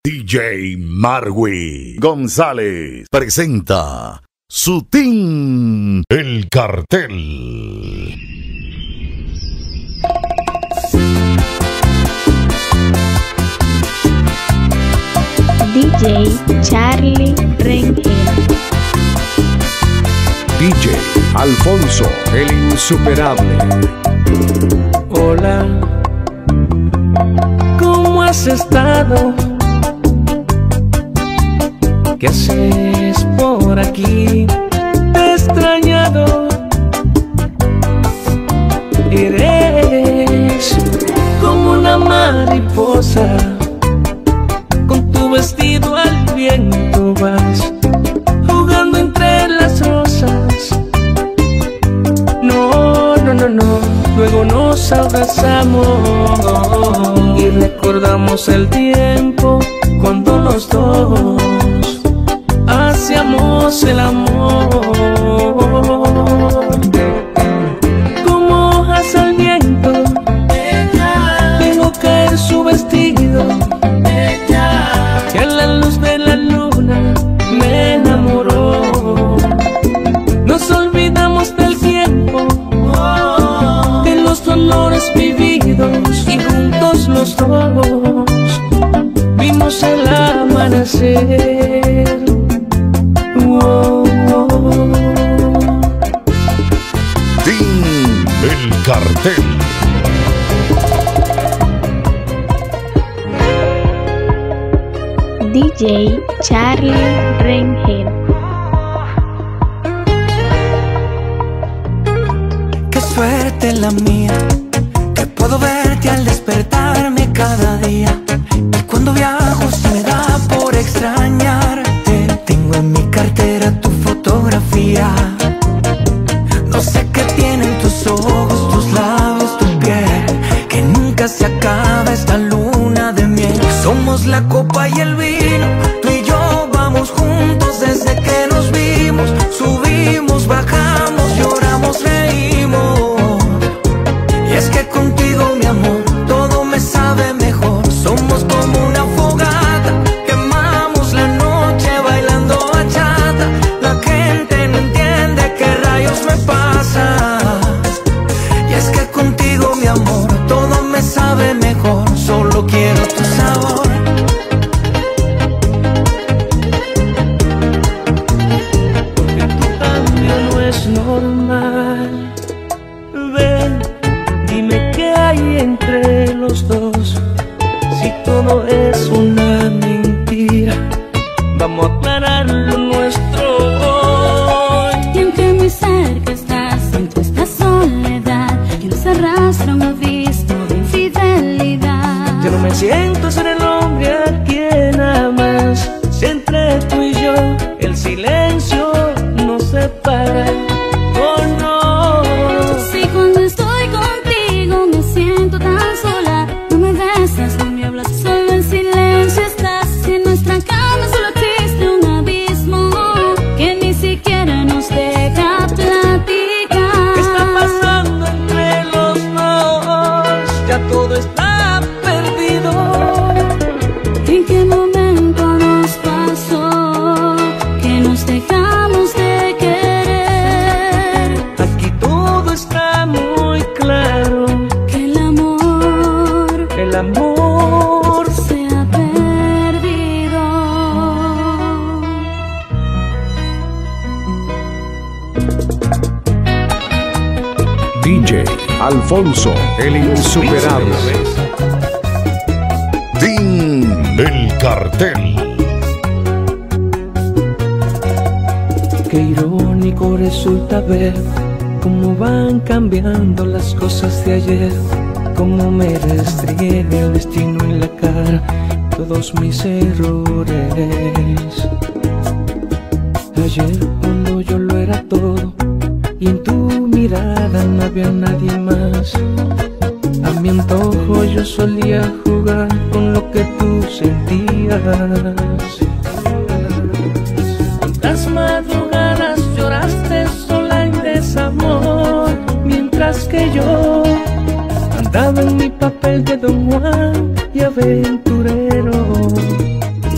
DJ Marwi González presenta Sutín el Cartel. DJ Charlie Rengel. DJ Alfonso el Insuperable. Hola, ¿cómo has estado? ¿Qué haces por aquí? Te he extrañado. Eres como una mariposa, con tu vestido al viento vas, jugando entre las rosas. No, no, no, no, luego nos abrazamos y recordamos el tiempo cuando los dos hacíamos el amor. Como hojas al viento, dejó caer su vestido, y a la luz de la luna me enamoró. Nos olvidamos del tiempo, de los dolores vividos, y juntos los dos vimos el amanecer. Sutín el Cartel. DJ Charlie Rengel. Qué suerte la mía, que puedo verte al despertarme cada día. Y cuando viajo se me da por extrañarte. Tengo en mi cartera tu fotografía. No sé qué tienen tus ojos, tus labios, tu piel, que nunca se acaba esta luna de miel. Somos la copa y el vino, tú y yo vamos juntos desde que nos vimos. Subimos, bajamos, lloramos, reímos. Y es que contigo, mi amor, todo me sabe mejor. Somos como una fogata, quemamos la noche bailando bachata. La gente no entiende qué rayos me pasa. Y es que contigo, mi amor, todo me sabe mejor. Solo quiero tu sabor. Porque tu cambio no es normal. Ven, dime qué hay entre los dos. Si todo es una mentira, vamos a aclarar lo nuestro hoy. Y aunque muy cerca estás, siento esta soledad que nos arrastra un abismo de infidelidad. Yo no me siento ser el hombre a quien amas. Si entre tú y yo el silencio nos separa, oh no. Si cuando estoy contigo me siento tan sola, no me besas, no me hablas, solo en silencio estás. Y en nuestra cama solo existe un abismo que ni siquiera nos deja platicar. ¿Qué está pasando entre los dos? Ya todo está perdido. ¿En qué momento nos pasó que nos dejamos de querer? Aquí todo está muy claro. Que el amor se ha perdido. DJ Alfonso el Insuperable. Sutín el Cartel. Qué irónico resulta ver cómo van cambiando las cosas de ayer. Cómo me restriega el destino en la cara todos mis errores. Ayer cuando yo lo era todo y en tu mirada no había nadie más, a mi antojo yo solía jugar con lo que tú sentías. ¿Cuántas madrugadas lloraste sola en desamor? Mientras que yo andaba en mi papel de Don Juan y aventurero.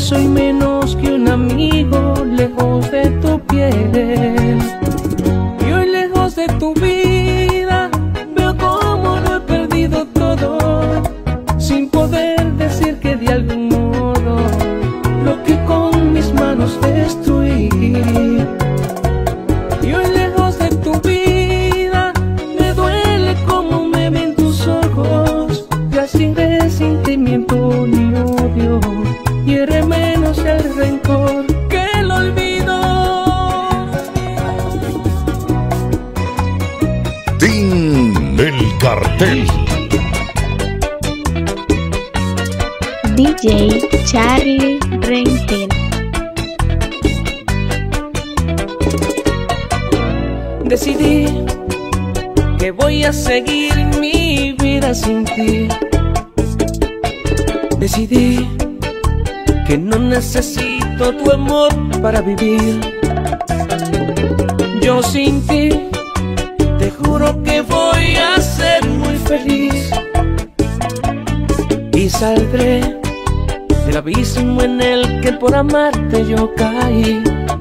soy menos que un amigo lejos de tu piel. Y hoy lejos de tu vida veo como lo he perdido todo, sin poder decir que de algún modo lo que con mis manos destruí. Y hoy lejos de tu vida me duele como me ven tus ojos, ya sin resentimiento ni odio, hiere menos el rencor que el olvido. Team El Cartel. DJ Charlie Rengel. Decidí que voy a seguir mi vida sin ti. Decidí que no necesito tu amor para vivir. Yo sin ti te juro que voy a ser muy feliz y saldré del abismo en el que por amarte yo caí.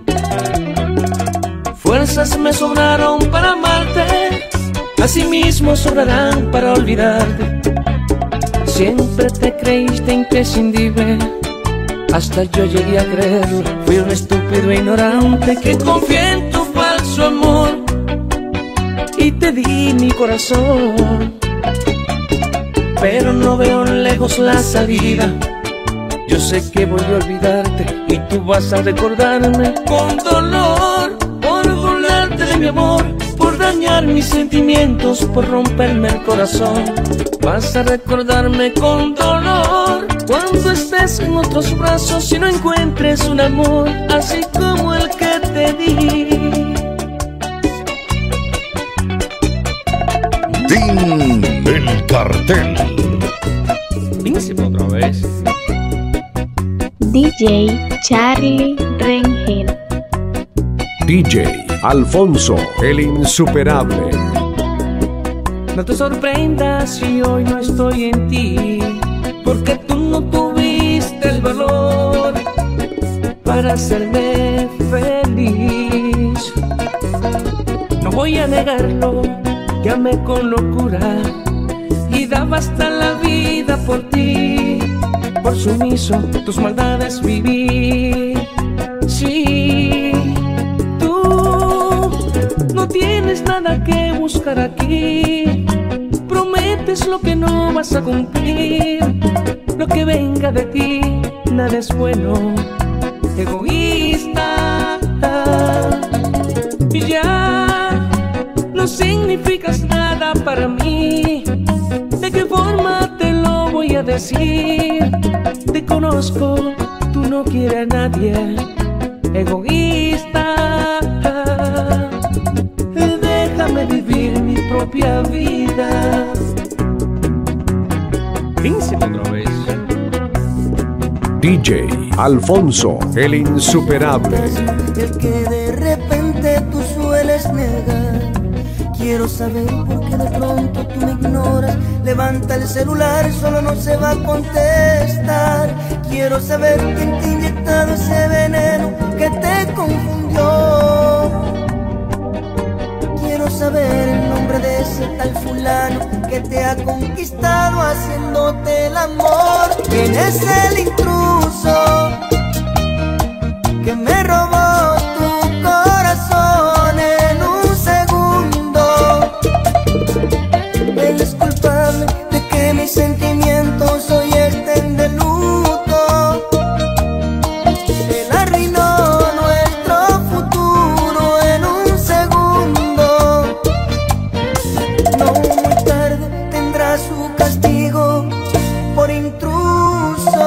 Fuerzas me sobraron para amarte, asimismo sobrarán para olvidarte. Siempre te creíste imprescindible, hasta yo llegué a creerlo. Fui un estúpido e ignorante que confié en tu falso amor y te di mi corazón. Pero no veo lejos la salida. Yo sé que voy a olvidarte y tú vas a recordarme con dolor, por burlarte de mi amor, por dañar mis sentimientos, por romperme el corazón. Vas a recordarme con dolor cuando estés en otros brazos y no encuentres un amor así como el que te di. Team El Cartel. Príncipe otra vez. DJ Charlie Rengel. DJ Alfonso, el insuperable. No te sorprendas si hoy no estoy en ti, porque tú no tuviste el valor para hacerme feliz. No voy a negarlo, que amé con locura y daba hasta la vida por ti. Por sumiso tus maldades viví. Sí, tú no tienes nada que buscar aquí. Prometes lo que no vas a cumplir. Lo que venga de ti, nada es bueno. Egoísta, y ya no significas nada para mí. ¿De qué forma te lo voy a decir? Te conozco, tú no quieres a nadie. Egoísta, déjame vivir mi propia vida. Príncipe otra vez. DJ Alfonso, el insuperable. El que de repente tú sueles negar. Quiero saber por qué de pronto tú me ignoras. Levanta el celular, solo no se va a contestar. Quiero saber quién te ha inyectado ese veneno que te confundió. Quiero saber el nombre de ese tal fulano que te ha conquistado haciéndote el amor. ¿Quién es el intruso que me robó tu corazón en un segundo? Él es culpable de que mis sentimientos hoy estén de luto. Él arruinó nuestro futuro en un segundo. No muy tarde tendrá su castigo por intruso.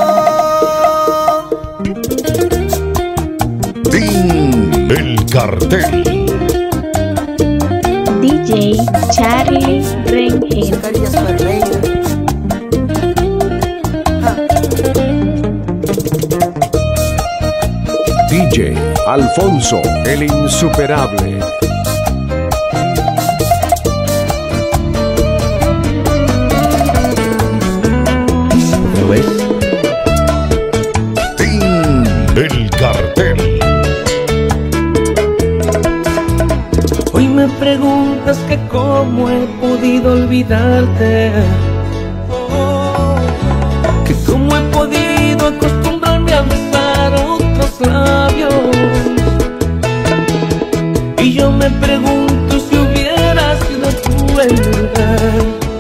Team El Cartel. DJ Charlie Rengel. Carías la reina. DJ Alfonso, el insuperable. Team me preguntas que cómo he podido olvidarte, que cómo he podido acostumbrarme a besar otros labios. Y yo me pregunto si hubieras sido tú el lugar,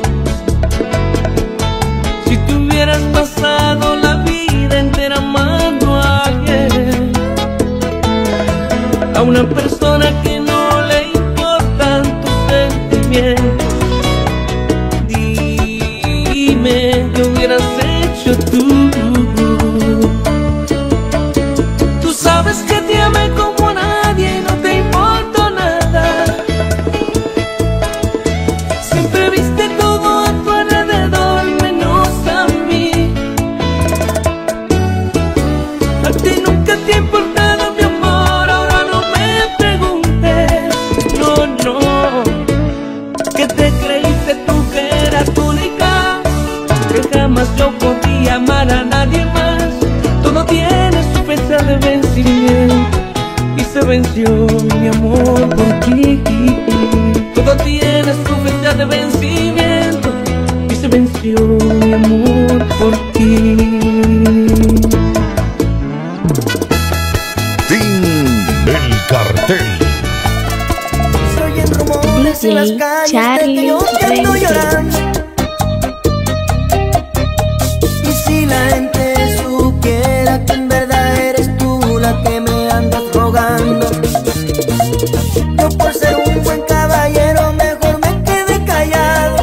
si te hubieras pasado la vida entera amando a alguien, a una persona que no le importan tus sentimientos. Dime qué hubieras hecho tú. Tú sabes que te amé como a nadie y no te importó nada. Siempre viste todo a tu alrededor menos a mí. A ti nunca te ha importado mi amor, ahora no me preguntes. No, no, que te creíste tú que eras única, que jamás yo podía amar a nadie más. Todo tiene su fecha de vencimiento y se venció mi amor por ti. Todo tiene su fecha de vencimiento y se venció mi amor por ti. Team El Cartel. Se oyen rumores en las DJ calles de Charlie que yo te ando Rengel. llorando. Y si la gente supiera que en verdad eres tú la que me andas rogando, yo por ser un buen caballero mejor me quedé callado.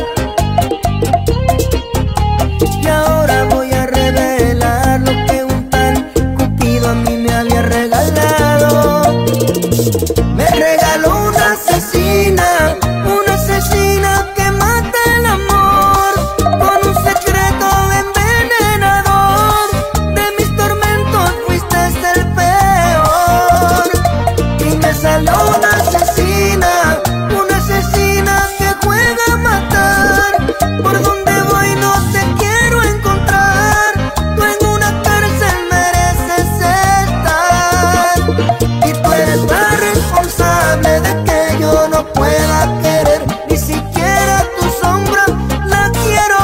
Y ahora voy a revelar lo que un tal Cupido a mí me había regalado. Me regaló una asesina que mata el amor, con un secreto envenenador. De mis tormentos fuiste el peor. Y me salió una asesina que juega a matar. Por donde voy no te quiero encontrar. Tú en una cárcel mereces estar. Y tú eres la responsable de que yo no pueda querer, ni siquiera tu sombra la quiero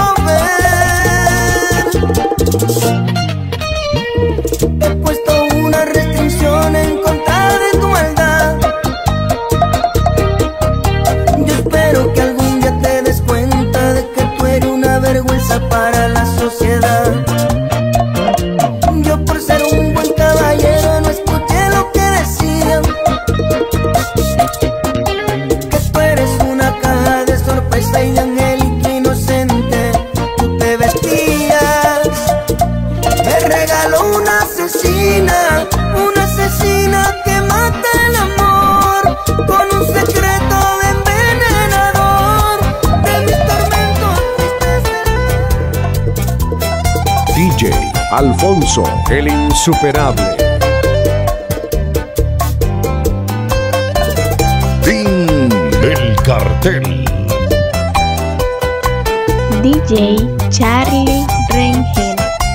ver. He puesto una restricción en contra de tu maldad. Yo espero que algún día te des cuenta de que tú eres una vergüenza para la sociedad. Yo por ser un buen caballero no escuché lo que decían, que tú eres una caja de sorpresa y de angélica inocente tú te vestías. Me regaló una asesina que mata el amor, con un secreto envenenador. De mis tormentos fuiste DJ Alfonso, el insuperable. Team El Cartel. DJ Charlie Rengel.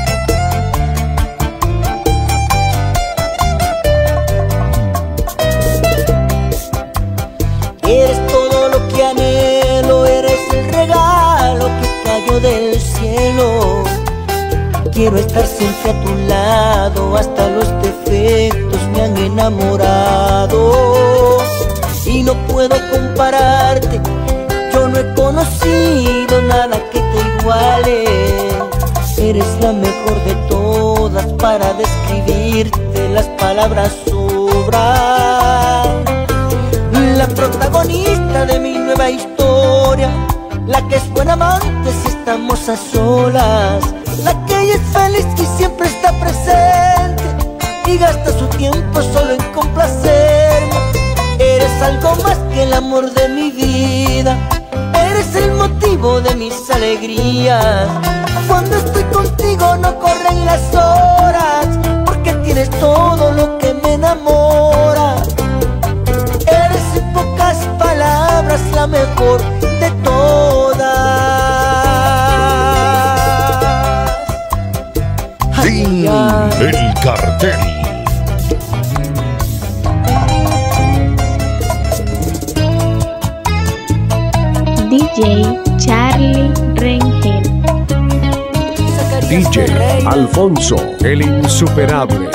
Eres todo lo que anhelo, eres el regalo que cayó del cielo. Quiero estar siempre a tu lado, hasta los defectos me han enamorado. Y no puedo compararte, yo no he conocido nada que te iguale. Eres la mejor de todas, para describirte las palabras sobran. La protagonista de mi nueva historia, la que es buena amante si estamos a solas, la que es feliz y siempre está presente y gasta su tiempo solo en complacerme. Eres algo más que el amor de mi vida, eres el motivo de mis alegrías. Cuando estoy contigo no corren las horas, porque tienes todo lo que me enamora. Eres en pocas palabras la mejor de todas. Team El Cartel. DJ Charlie Rengel. DJ Alfonso, el insuperable.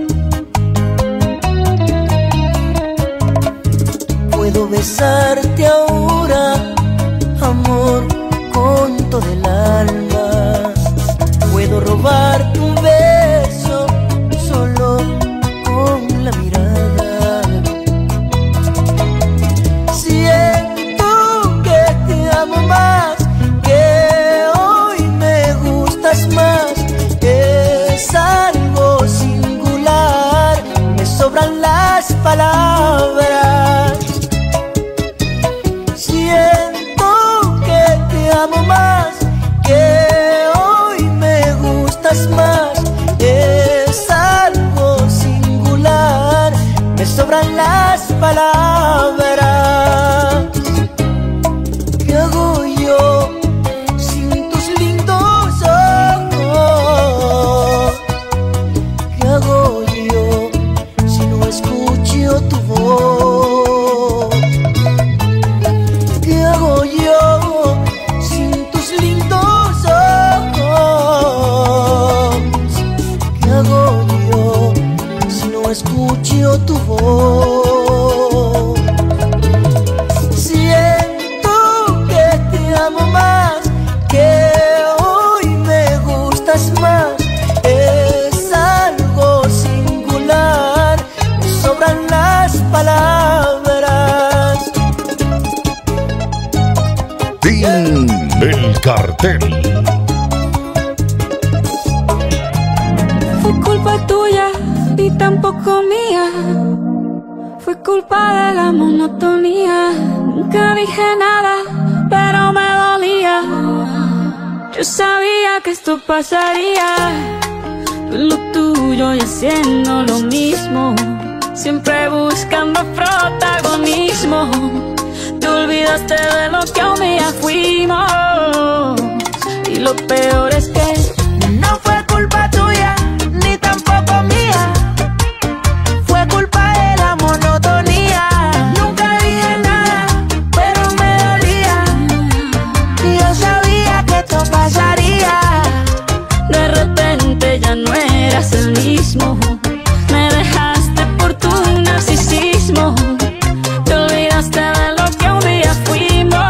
Puedo besarte ahora, amor, con todo el alma. Puedo robarte un beso solo con la mirada. Siento que te amo más, que hoy me gustas más. Es algo singular, me sobran las palabras. Siento que te amo más, que hoy me gustas más. Es algo singular, me sobran las palabras. ¿Qué hago yo sin tus lindos ojos? ¿Qué hago yo si no escucho tu voz? ¿Qué hago yo sin tus lindos ojos? ¿Qué hago yo si no escucho tu voz? Siento que te amo más, que hoy me gustas más. Es algo singular, me sobran las palabras. Team El Cartel. Fue culpa tuya y tampoco mía. Fue culpa de la monotonía. Nunca dije nada, pero me dolía. Yo sabía que esto pasaría. Tú en lo tuyo y haciendo lo mismo, siempre buscando protagonismo. Te olvidaste de lo que un día fuimos. Y lo peor es que no fue culpa tuya, ni tampoco mía. Fue culpa de la monotonía. Nunca dije nada, pero me dolía. Y yo sabía que esto pasaría. De repente ya no eras el mismo. Me dejaste por tu narcisismo. Te olvidaste de lo que un día fuimos.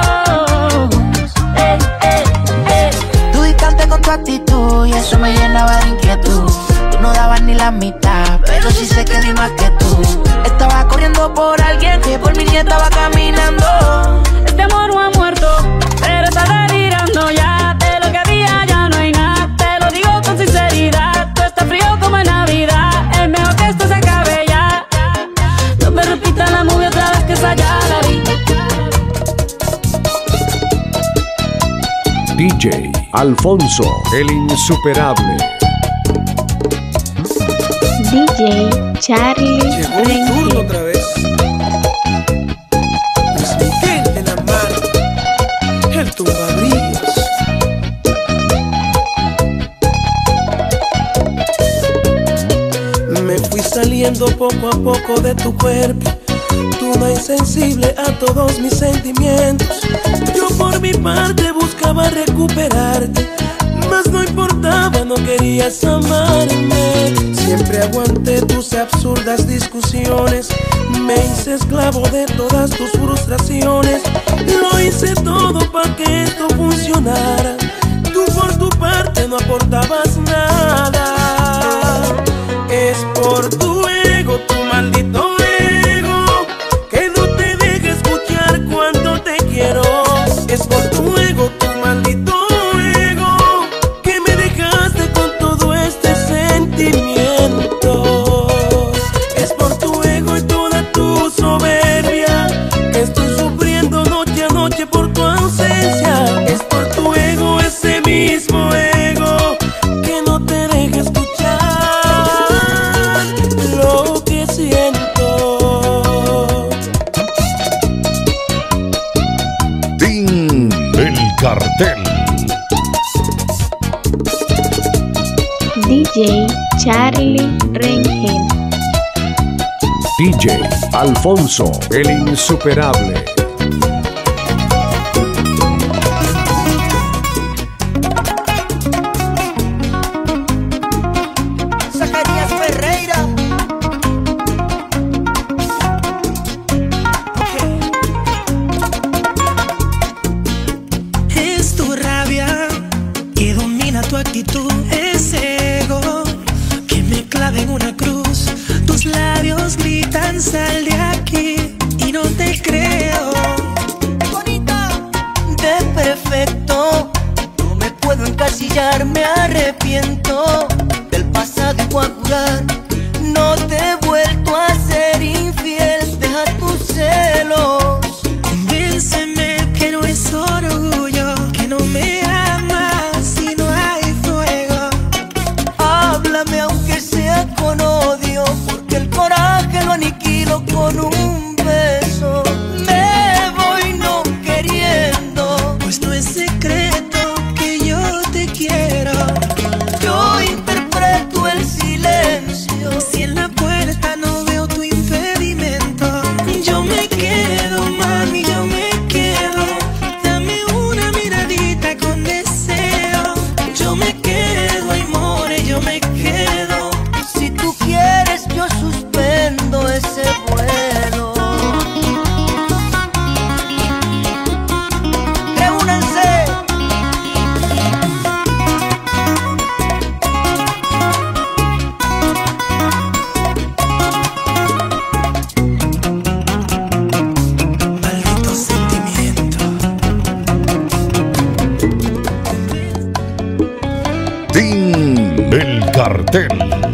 Tú distante con tu actitud y eso me llenaba de inquietud. Tú no dabas ni la mitad, pero sí sé que di más que tú. Estaba corriendo por alguien que por mí ni estaba caminando. Este amor no ha muerto, pero está delirando ya. De lo que había ya no hay nada. Te lo digo con sinceridad. Tú estás frío como en Navidad. Es mejor que esto se acabe ya. No me repita la movie otra vez, que esa ya la vi. DJ Alfonso, el insuperable. DJ Charlie Llegó mi turno Rengel. otra vez. Luis Miguel de la Mar, el tumbabrillos. Me fui saliendo poco a poco de tu cuerpo. Tú no insensible a todos mis sentimientos. Yo por mi parte buscaba recuperarte, mas no importaba, no querías amarme. Siempre aguanté tus absurdas discusiones. Me hice esclavo de todas tus frustraciones. Lo hice todo para que esto funcionara. Tú por tu parte no aportabas nada. Es por tu ego, tu maldito ego, que no te deja escuchar cuando te quiero. Es por tu ego, tu maldito ego, que me dejaste con todo este sentimiento. Es por tu ego y toda tu soberbia que estoy sufriendo noche a noche por tu ausencia. Es por tu ego, ese mismo ego, que no te deja escuchar lo que siento. Team El Cartel. DJ Charlie Rengel. DJ Alfonso, el insuperable. cartel.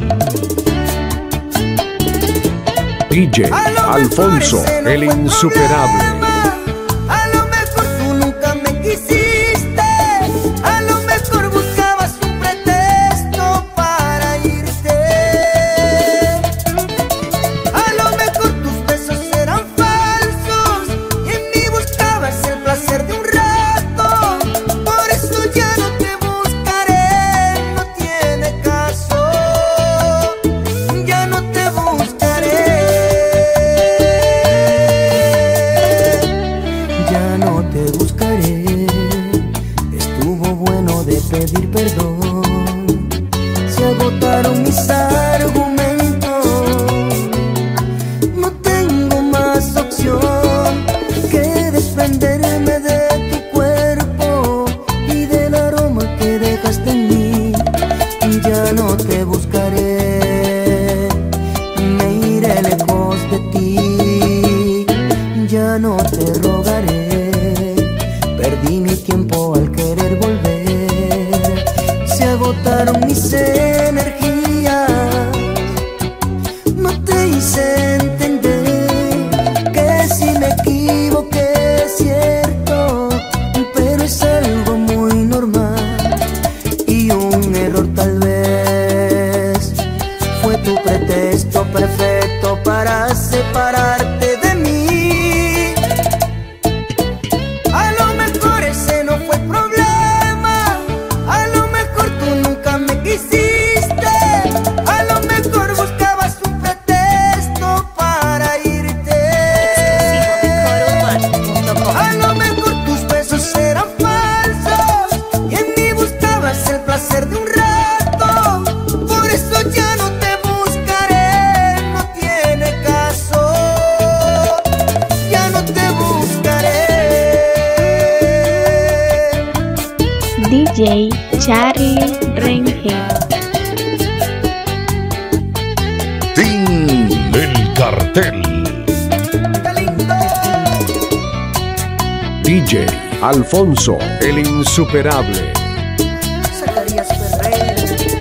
DJ Alfonso, el insuperable. A lo mejor tú nunca me quisiste, a lo mejor buscabas un pretexto para irte. A lo mejor tus besos eran falsos y en mí buscabas el placer de un rato. Por eso ya no te buscaré, no tiene caso, ya no te buscaré. Ya no te buscaré, estuvo bueno de pedir perdón. Se agotaron mis argumentos, no tengo más opción que desprenderme de tu cuerpo y del aroma que dejaste en mí. Ya no te buscaré, me iré lejos de ti. Ya no te rogaré, perdí mi tiempo al querer volver. Se agotaron mis energías, no te hice entender que si me equivoqué es cierto, pero es algo muy normal y un error tal vez. Fue tu pretexto perfecto para separarte de mí. A lo mejor ese no fue el problema, a lo mejor tú nunca me quisiste, a lo mejor buscabas un pretexto para irte. A lo mejor tus besos eran falsos y en mí buscabas el placer de un rato. Por eso ya no te buscaré, no tiene caso, ya no te buscaré. DJ Charlie Rengel. Team El Cartel. DJ Alfonso, el insuperable. Zacarías Ferrer.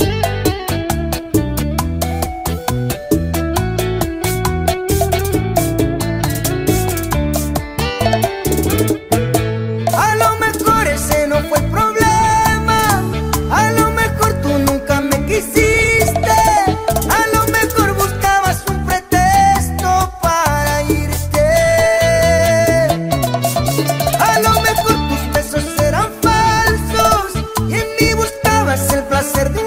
A lo mejor ese no fue el problema, a lo mejor tú nunca me quisiste, a lo mejor buscabas un pretexto para irte. A lo mejor tus besos eran falsos y en mí buscabas el placer de